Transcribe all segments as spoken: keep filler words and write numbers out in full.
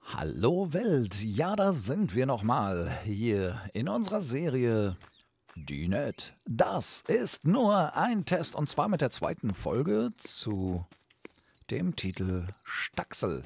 Hallo Welt, ja, da sind wir nochmal hier in unserer Serie Die Net. Das ist nur ein Test und zwar mit der zweiten Folge zu dem Titel Staxel.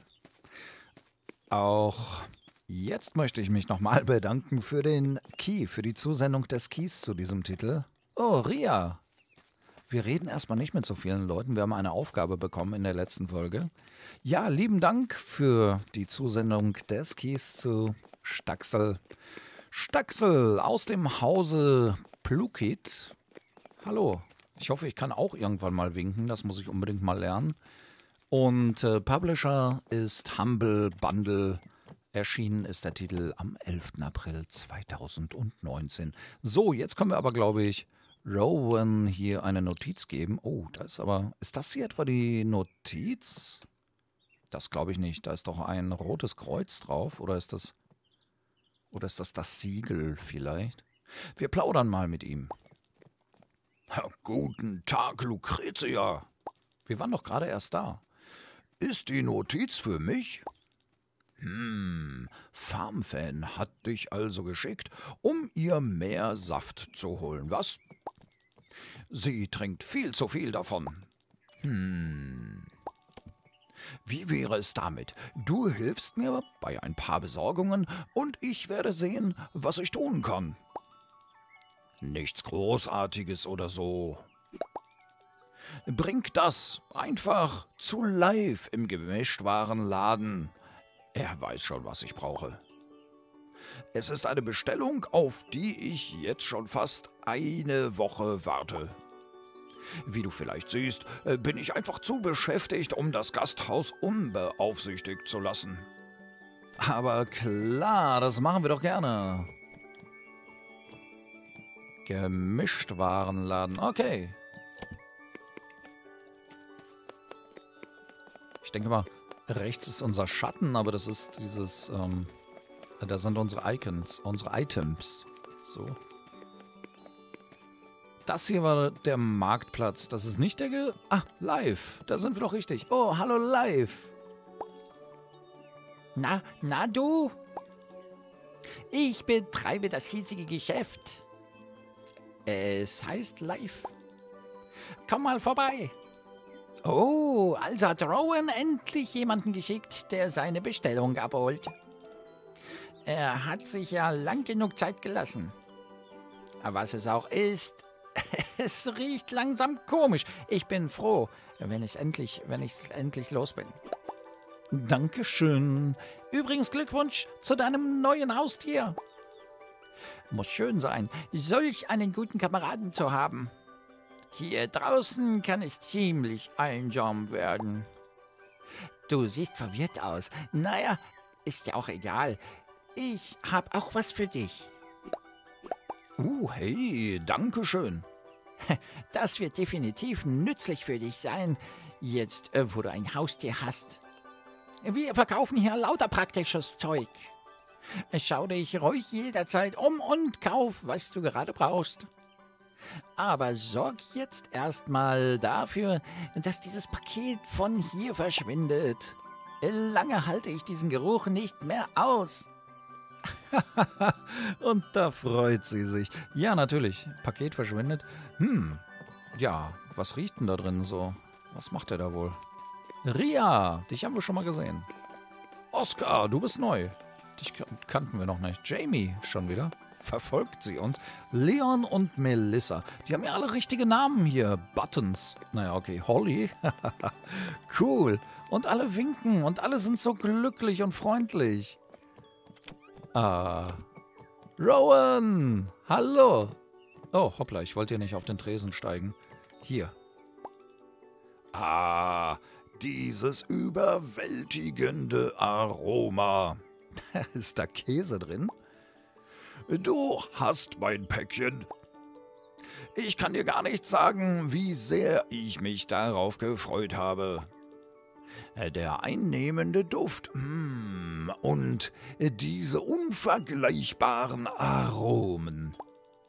Auch jetzt möchte ich mich nochmal bedanken für den Key, für die Zusendung des Keys zu diesem Titel. Oh, Ria, wir reden erstmal nicht mit so vielen Leuten. Wir haben eine Aufgabe bekommen in der letzten Folge. Ja, lieben Dank für die Zusendung des Keys zu Staxel. Staxel aus dem Hause Plukit. Hallo. Ich hoffe, ich kann auch irgendwann mal winken. Das muss ich unbedingt mal lernen. Und äh, Publisher ist Humble Bundle. Erschienen ist der Titel am elften April zweitausendneunzehn. So, jetzt können wir aber, glaube ich, Rowan hier eine Notiz geben. Oh, da ist aber... Ist das hier etwa die Notiz? Das glaube ich nicht. Da ist doch ein rotes Kreuz drauf. Oder ist das... Oder ist das das Siegel vielleicht? Wir plaudern mal mit ihm. Ja, guten Tag, Lucretia. Wir waren doch gerade erst da. Ist die Notiz für mich? Hm, Farmfan hat dich also geschickt, um ihr mehr Saft zu holen, was? Sie trinkt viel zu viel davon. Hm. Wie wäre es damit? Du hilfst mir bei ein paar Besorgungen und ich werde sehen, was ich tun kann. Nichts Großartiges oder so. Bring das einfach zu Live im Gemischtwarenladen. Er weiß schon, was ich brauche. Es ist eine Bestellung, auf die ich jetzt schon fast eine Woche warte. Wie du vielleicht siehst, bin ich einfach zu beschäftigt, um das Gasthaus unbeaufsichtigt zu lassen. Aber klar, das machen wir doch gerne. Gemischtwarenladen, okay. Ich denke mal, rechts ist unser Schatten, aber das ist dieses, ähm, da sind unsere Icons, unsere Items. So. Das hier war der Marktplatz. Das ist nicht der Ge... Ah, Live. Da sind wir doch richtig. Oh, hallo Live. Na, na du? Ich betreibe das hiesige Geschäft. Es heißt Live. Komm mal vorbei. Oh, also hat Rowan endlich jemanden geschickt, der seine Bestellung abholt. Er hat sich ja lang genug Zeit gelassen. Aber was es auch ist, es riecht langsam komisch. Ich bin froh, wenn ich endlich, wenn ich endlich los bin. Dankeschön. Übrigens Glückwunsch zu deinem neuen Haustier. Muss schön sein, solch einen guten Kameraden zu haben. Hier draußen kann es ziemlich einsam werden. Du siehst verwirrt aus. Naja, ist ja auch egal. Ich hab auch was für dich. Uh, hey, danke schön. Das wird definitiv nützlich für dich sein, jetzt, äh, wo du ein Haustier hast. Wir verkaufen hier lauter praktisches Zeug. Schau dich ruhig jederzeit um und kauf, was du gerade brauchst. Aber sorg jetzt erstmal dafür, dass dieses Paket von hier verschwindet. Lange halte ich diesen Geruch nicht mehr aus. Und da freut sie sich. Ja, natürlich. Paket verschwindet. Hm, ja, was riecht denn da drin so? Was macht er da wohl? Ria, dich haben wir schon mal gesehen. Oscar, du bist neu. Dich kannten wir noch nicht. Jamie, schon wieder. Verfolgt sie uns. Leon und Melissa. Die haben ja alle richtige Namen hier. Buttons. Naja, okay. Holly. Cool. Und alle winken und alle sind so glücklich und freundlich. Ah. Rowan. Hallo. Oh, hoppla. Ich wollte hier nicht auf den Tresen steigen. Hier. Ah. Dieses überwältigende Aroma. Ist da Käse drin? Du hast mein Päckchen. Ich kann dir gar nicht sagen, wie sehr ich mich darauf gefreut habe. Der einnehmende Duft mm, und diese unvergleichbaren Aromen.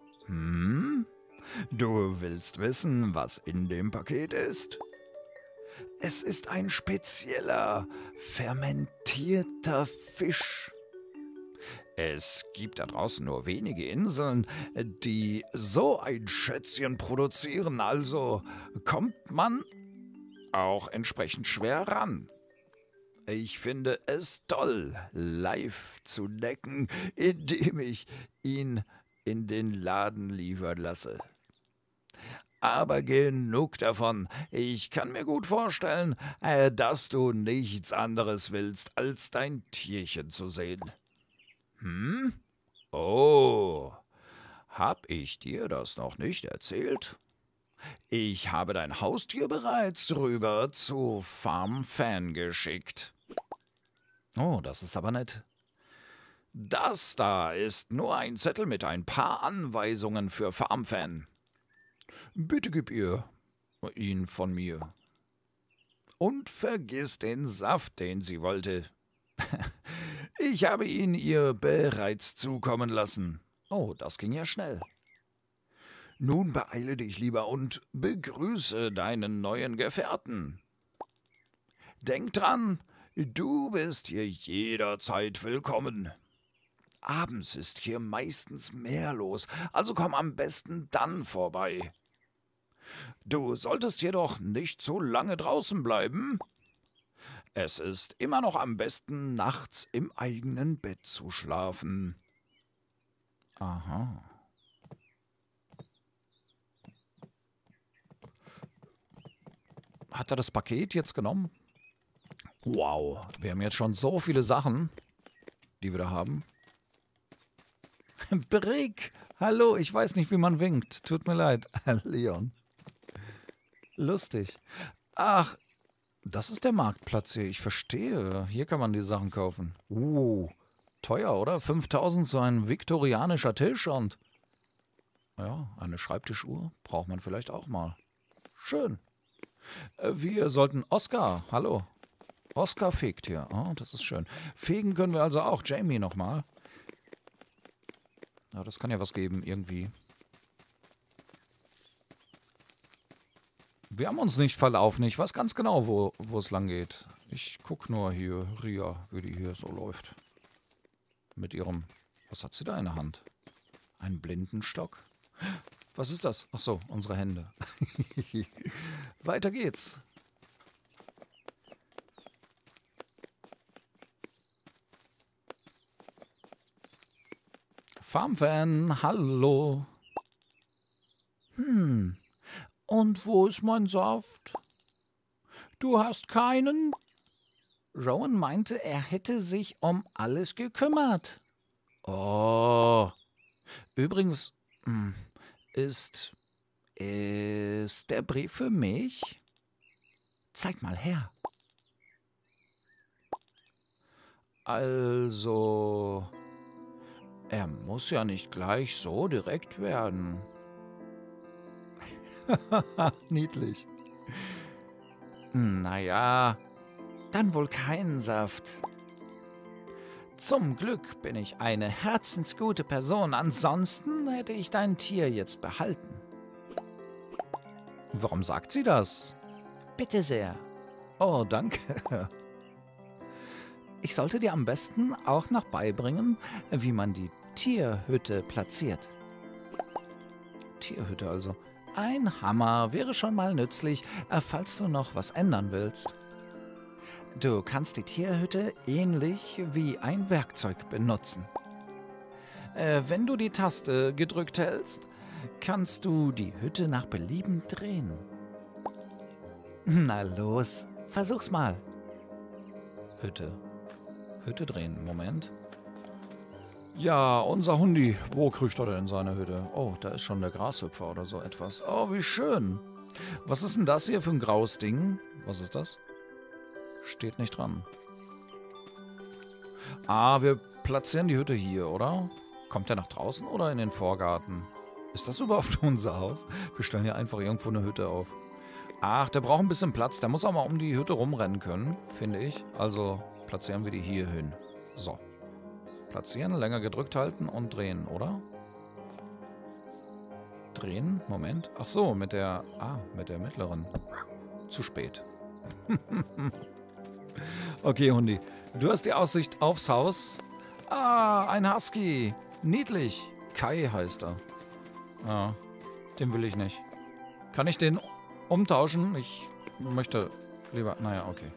Hm? Du willst wissen, was in dem Paket ist? Es ist ein spezieller, fermentierter Fisch. Es gibt da draußen nur wenige Inseln, die so ein Schätzchen produzieren, also kommt man auch entsprechend schwer ran. Ich finde es toll, live zu necken, indem ich ihn in den Laden liefern lasse. Aber genug davon. Ich kann mir gut vorstellen, äh, dass du nichts anderes willst, als dein Tierchen zu sehen. Hm? Oh, hab ich dir das noch nicht erzählt? Ich habe dein Haustier bereits rüber zu FarmFan geschickt. Oh, das ist aber nett. Das da ist nur ein Zettel mit ein paar Anweisungen für FarmFan. Bitte gib ihr ihn von mir. Und vergiss den Saft, den sie wollte. Ich habe ihn ihr bereits zukommen lassen. Oh, das ging ja schnell. Nun beeile dich lieber und begrüße deinen neuen Gefährten. Denk dran, du bist hier jederzeit willkommen. Abends ist hier meistens mehr los, also komm am besten dann vorbei. Du solltest jedoch nicht zu lange draußen bleiben. Es ist immer noch am besten, nachts im eigenen Bett zu schlafen. Aha. Hat er das Paket jetzt genommen? Wow, wir haben jetzt schon so viele Sachen, die wir da haben. Brick, hallo, ich weiß nicht, wie man winkt. Tut mir leid, Leon. Lustig. Ach, das ist der Marktplatz hier. Ich verstehe. Hier kann man die Sachen kaufen. Uh, teuer, oder? fünftausend so ein viktorianischer Tisch und... Ja, eine Schreibtischuhr braucht man vielleicht auch mal. Schön. Wir sollten Oskar, hallo. Oskar fegt hier. Oh, das ist schön. Fegen können wir also auch. Jamie nochmal. Ja, das kann ja was geben, irgendwie. Wir haben uns nicht verlaufen. Ich weiß ganz genau, wo, wo es lang geht. Ich guck nur hier, Ria, wie die hier so läuft. Mit ihrem... Was hat sie da in der Hand? Ein Blindenstock? Was ist das? Ach so, unsere Hände. Weiter geht's. FarmFan, hallo. Hm, und wo ist mein Saft? Du hast keinen? Rowan meinte, er hätte sich um alles gekümmert. Oh, übrigens, hm, ist, ist der Brief für mich? Zeig mal her. Also... Er muss ja nicht gleich so direkt werden. Niedlich. Naja, dann wohl keinen Saft. Zum Glück bin ich eine herzensgute Person, ansonsten hätte ich dein Tier jetzt behalten. Warum sagt sie das? Bitte sehr. Oh, danke. Ich sollte dir am besten auch noch beibringen, wie man die Tierhütte platziert. Tierhütte also. Ein Hammer wäre schon mal nützlich, falls du noch was ändern willst. Du kannst die Tierhütte ähnlich wie ein Werkzeug benutzen. Äh, wenn du die Taste gedrückt hältst, kannst du die Hütte nach Belieben drehen. Na los, versuch's mal. Hütte. Hütte drehen. Moment. Ja, unser Hundi. Wo kriecht er denn in seine Hütte? Oh, da ist schon der Grashüpfer oder so etwas. Oh, wie schön. Was ist denn das hier für ein graues Ding? Was ist das? Steht nicht dran. Ah, wir platzieren die Hütte hier, oder? Kommt der nach draußen oder in den Vorgarten? Ist das überhaupt unser Haus? Wir stellen hier einfach irgendwo eine Hütte auf. Ach, der braucht ein bisschen Platz. Der muss auch mal um die Hütte rumrennen können, finde ich. Also... platzieren wir die hier hin. So. Platzieren, länger gedrückt halten und drehen, oder? Drehen, Moment. Ach so, mit der... Ah, mit der mittleren. Zu spät. Okay, Hundi. Du hast die Aussicht aufs Haus. Ah, ein Husky. Niedlich. Kai heißt er. Ja, den will ich nicht. Kann ich den umtauschen? Ich möchte lieber... Naja, okay.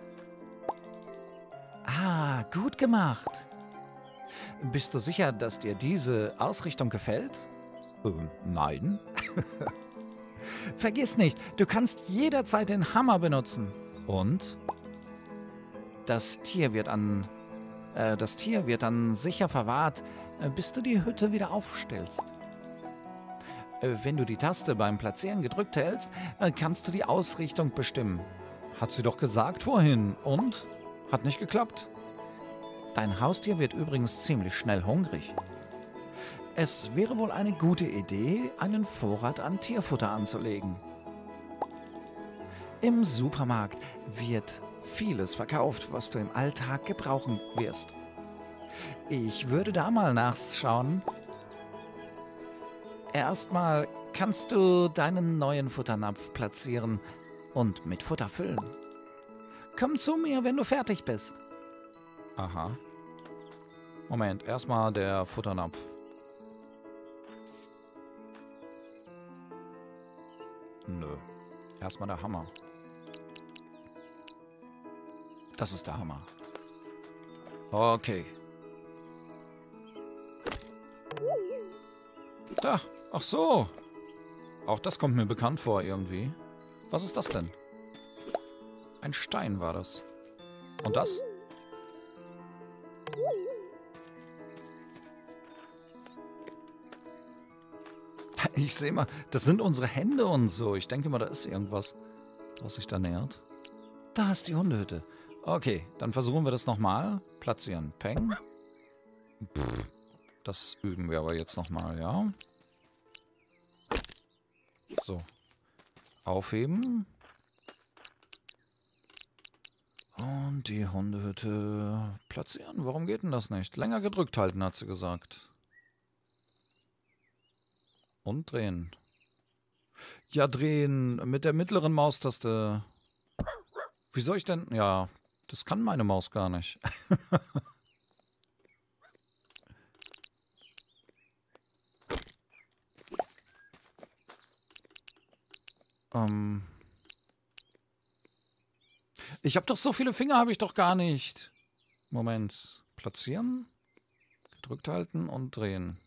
Ah, gut gemacht. Bist du sicher, dass dir diese Ausrichtung gefällt? Äh, nein. Vergiss nicht, du kannst jederzeit den Hammer benutzen. Und? Das Tier wird an... Äh, das Tier wird dann sicher verwahrt, äh, bis du die Hütte wieder aufstellst. Äh, wenn du die Taste beim Platzieren gedrückt hältst, äh, kannst du die Ausrichtung bestimmen. Hat sie doch gesagt vorhin. Und? Hat nicht geklappt. Dein Haustier wird übrigens ziemlich schnell hungrig. Es wäre wohl eine gute Idee, einen Vorrat an Tierfutter anzulegen. Im Supermarkt wird vieles verkauft, was du im Alltag gebrauchen wirst. Ich würde da mal nachschauen. Erstmal kannst du deinen neuen Futternapf platzieren und mit Futter füllen. Komm zu mir, wenn du fertig bist. Aha. Moment, erstmal der Futternapf. Nö. Erstmal der Hammer. Das ist der Hammer. Okay. Da. Ach so. Auch das kommt mir bekannt vor irgendwie. Was ist das denn? Ein Stein war das. Und das? Ich sehe mal, das sind unsere Hände und so. Ich denke mal, da ist irgendwas, was sich da nähert. Da ist die Hundehütte. Okay, dann versuchen wir das nochmal. Platzieren. Peng. Pff, das üben wir aber jetzt nochmal, ja. So. Aufheben. Und die Hundehütte platzieren. Warum geht denn das nicht? Länger gedrückt halten, hat sie gesagt. Und drehen. Ja, drehen mit der mittleren Maustaste. Wie soll ich denn... Ja, das kann meine Maus gar nicht. ähm... Ich habe doch so viele Finger, habe ich doch gar nicht. Moment. Platzieren. Gedrückt halten und drehen.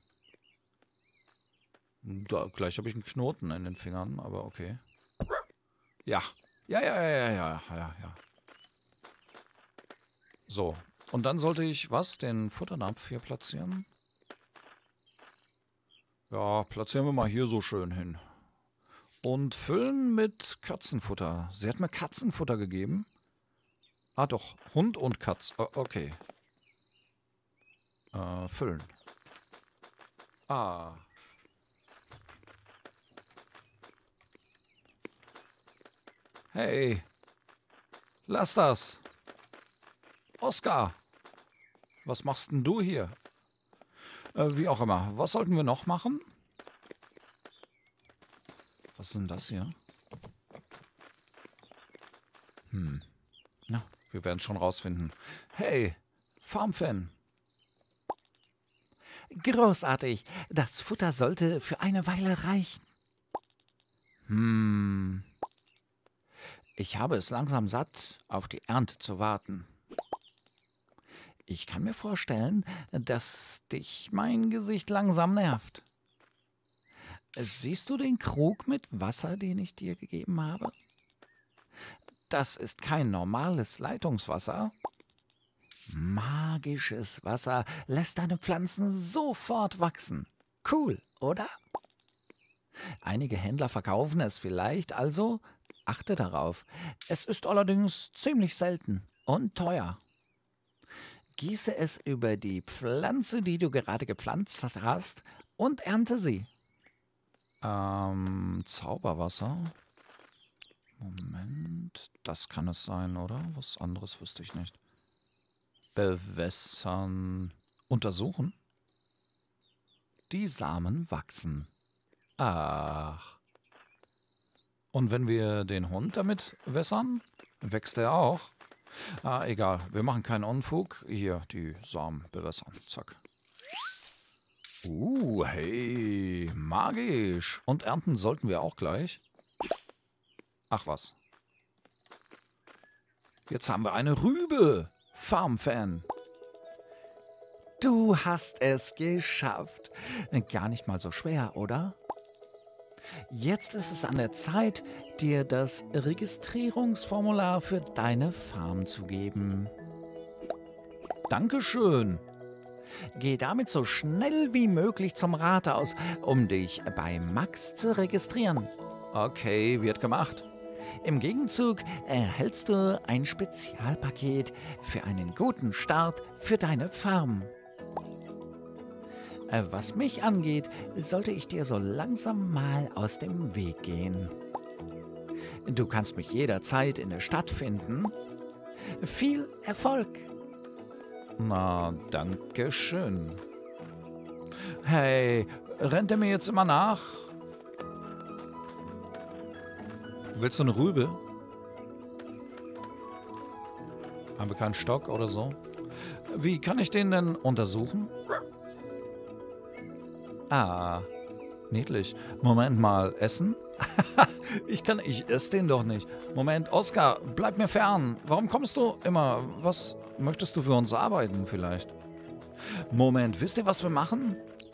Da, gleich habe ich einen Knoten in den Fingern, aber okay. Ja. Ja, ja, ja, ja, ja, ja, ja. So. Und dann sollte ich, was? Den Futternapf hier platzieren? Ja, platzieren wir mal hier so schön hin. Und füllen mit Katzenfutter. Sie hat mir Katzenfutter gegeben. Ah, doch. Hund und Katz. O- okay. Äh, füllen. Ah. Hey. Lass das. Oskar. Was machst denn du hier? Äh, wie auch immer. Was sollten wir noch machen? Was ist denn das hier? Hm. Na, wir werden es schon rausfinden. Hey, Farmfan. Großartig. Das Futter sollte für eine Weile reichen. Hm. Ich habe es langsam satt, auf die Ernte zu warten. Ich kann mir vorstellen, dass dich mein Gesicht langsam nervt. Siehst du den Krug mit Wasser, den ich dir gegeben habe? Das ist kein normales Leitungswasser. Magisches Wasser lässt deine Pflanzen sofort wachsen. Cool, oder? Einige Händler verkaufen es vielleicht, also achte darauf. Es ist allerdings ziemlich selten und teuer. Gieße es über die Pflanze, die du gerade gepflanzt hast, und ernte sie. Ähm, Zauberwasser. Moment, das kann es sein, oder? Was anderes wüsste ich nicht. Bewässern. Untersuchen. Die Samen wachsen. Ach. Und wenn wir den Hund damit wässern? Wächst der auch? Ah, egal. Wir machen keinen Unfug. Hier, die Samen bewässern. Zack. Uh, hey. Magisch. Und ernten sollten wir auch gleich. Ach was. Jetzt haben wir eine Rübe. Farmfan. Du hast es geschafft. Gar nicht mal so schwer, oder? Jetzt ist es an der Zeit, dir das Registrierungsformular für deine Farm zu geben. Dankeschön. Geh damit so schnell wie möglich zum Rathaus, um dich bei Max zu registrieren. Okay, wird gemacht. Im Gegenzug erhältst du ein Spezialpaket für einen guten Start für deine Farm. Was mich angeht, sollte ich dir so langsam mal aus dem Weg gehen. Du kannst mich jederzeit in der Stadt finden. Viel Erfolg! Na, danke schön. Hey, rennt er mir jetzt immer nach? Willst du eine Rübe? Haben wir keinen Stock oder so? Wie kann ich den denn untersuchen? Ah, niedlich. Moment mal, essen? ich kann, ich esse den doch nicht. Moment, Oskar, bleib mir fern. Warum kommst du immer? Was möchtest du für uns arbeiten vielleicht? Moment, wisst ihr, was wir machen?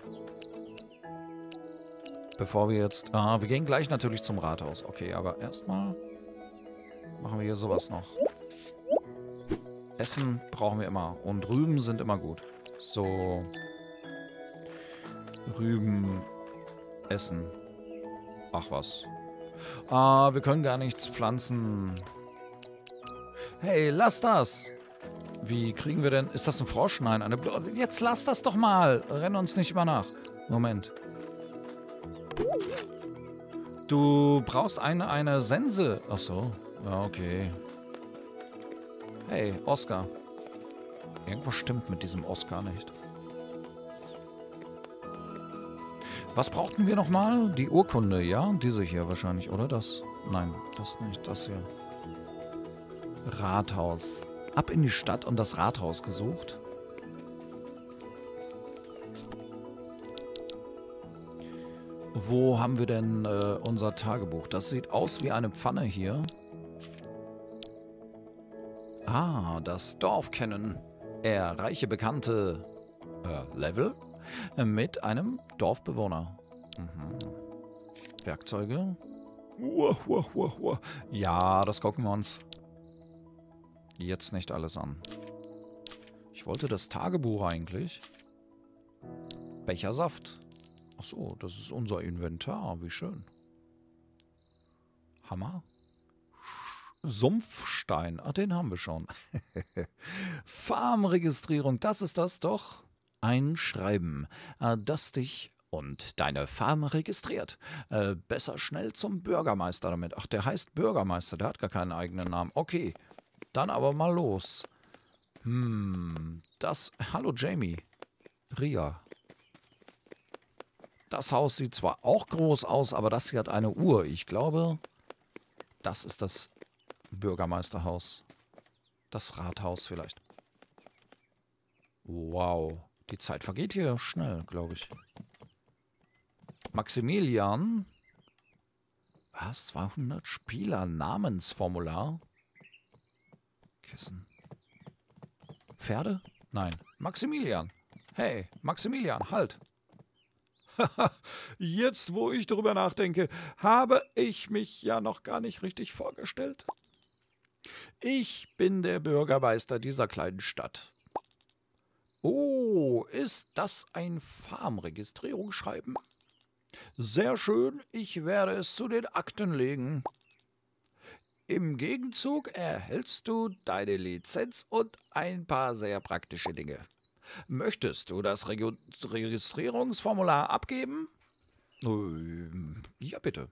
Bevor wir jetzt, ah, wir gehen gleich natürlich zum Rathaus. Okay, aber erstmal machen wir hier sowas noch. Essen brauchen wir immer und Rüben sind immer gut. So. Rüben essen. Ach was. Ah, wir können gar nichts pflanzen. Hey, lass das. Wie kriegen wir denn... Ist das ein Frosch? Nein, eine... Bl Jetzt lass das doch mal. Renn uns nicht immer nach. Moment. Du brauchst eine, eine Sense. Ach so. Ja, okay. Hey, Oskar. Irgendwas stimmt mit diesem Oskar nicht. Was brauchten wir nochmal? Die Urkunde, ja? Diese hier wahrscheinlich, oder das? Nein, das nicht, das hier. Rathaus. Ab in die Stadt und das Rathaus gesucht. Wo haben wir denn äh, unser Tagebuch? Das sieht aus wie eine Pfanne hier. Ah, das Dorf kennen. Erreiche bekannte äh, Level mit einem Dorfbewohner. Mhm. Werkzeuge. Uah, uah, uah, uah. Ja, das gucken wir uns jetzt nicht alles an. Ich wollte das Tagebuch eigentlich. Bechersaft. Ach so, das ist unser Inventar. Wie schön. Hammer. Sumpfstein. Ach, den haben wir schon. Farmregistrierung, das ist das doch. Ein Schreiben, das dich und deine Farm registriert. Äh, besser schnell zum Bürgermeister damit. Ach, der heißt Bürgermeister, der hat gar keinen eigenen Namen. Okay, dann aber mal los. Hm, das... Hallo Jamie. Ria. Das Haus sieht zwar auch groß aus, aber das hier hat eine Uhr. Ich glaube, das ist das Bürgermeisterhaus. Das Rathaus vielleicht. Wow. Die Zeit vergeht hier schnell, glaube ich. Maximilian. Was? zweihundert Spieler. Namensformular. Kissen. Pferde? Nein. Maximilian. Hey, Maximilian, halt. Jetzt, wo ich darüber nachdenke, habe ich mich ja noch gar nicht richtig vorgestellt. Ich bin der Bürgermeister dieser kleinen Stadt. Oh, ist das ein Farmregistrierungsschreiben? Sehr schön, ich werde es zu den Akten legen. Im Gegenzug erhältst du deine Lizenz und ein paar sehr praktische Dinge. Möchtest du das Reg- Registrierungsformular abgeben? Ähm, ja, bitte.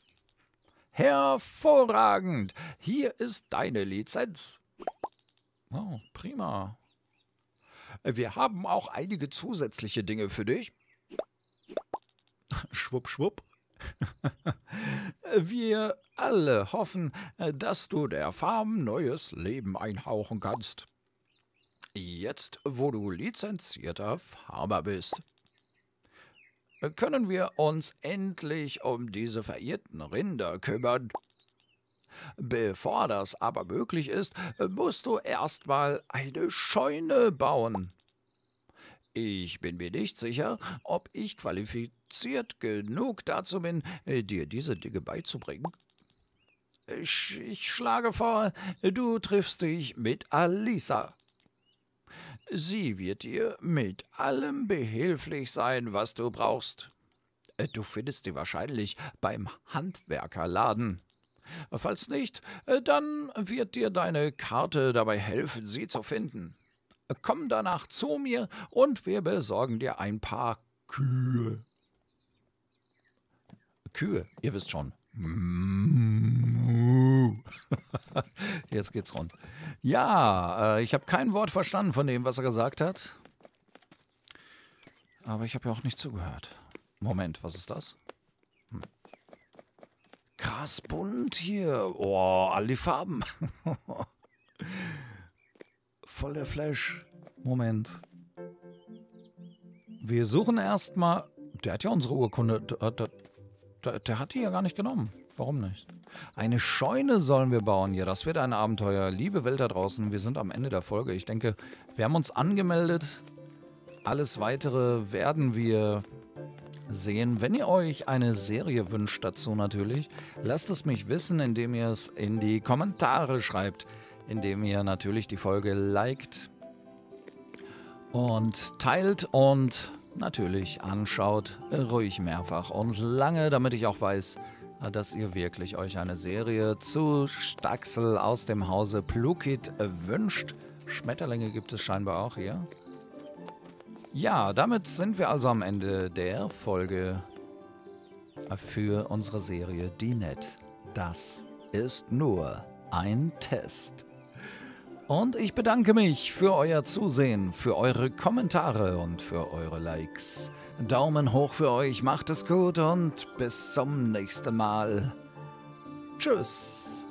Hervorragend! Hier ist deine Lizenz. Oh, prima. Wir haben auch einige zusätzliche Dinge für dich. Schwupp, schwupp. Wir alle hoffen, dass du der Farm neues Leben einhauchen kannst. Jetzt, wo du lizenzierter Farmer bist, können wir uns endlich um diese verirrten Rinder kümmern. Bevor das aber möglich ist, musst du erstmal eine Scheune bauen. Ich bin mir nicht sicher, ob ich qualifiziert genug dazu bin, dir diese Dinge beizubringen. Ich, ich schlage vor, du triffst dich mit Alisa. Sie wird dir mit allem behilflich sein, was du brauchst. Du findest sie wahrscheinlich beim Handwerkerladen. Falls nicht, dann wird dir deine Karte dabei helfen, sie zu finden. Komm danach zu mir und wir besorgen dir ein paar Kühe. Kühe, ihr wisst schon. Jetzt geht's rund. Ja, äh, ich habe kein Wort verstanden von dem, was er gesagt hat. Aber ich habe ja auch nicht zugehört. Moment, was ist das? Hm. Krass bunt hier. Oh, all die Farben. Voll der Flash. Moment. Wir suchen erstmal. Der hat ja unsere Urkunde. Der, der, der hat die ja gar nicht genommen. Warum nicht? Eine Scheune sollen wir bauen. Ja, das wird ein Abenteuer. Liebe Welt da draußen, wir sind am Ende der Folge. Ich denke, wir haben uns angemeldet. Alles Weitere werden wir sehen. Wenn ihr euch eine Serie wünscht dazu natürlich, lasst es mich wissen, indem ihr es in die Kommentare schreibt. Indem ihr natürlich die Folge liked und teilt und natürlich anschaut. Ruhig mehrfach und lange, damit ich auch weiß, dass ihr wirklich euch eine Serie zu Staxel aus dem Hause Plukit wünscht. Schmetterlinge gibt es scheinbar auch hier. Ja, damit sind wir also am Ende der Folge für unsere Serie D net. Das ist nur ein Test. Und ich bedanke mich für euer Zusehen, für eure Kommentare und für eure Likes. Daumen hoch für euch, macht es gut und bis zum nächsten Mal. Tschüss.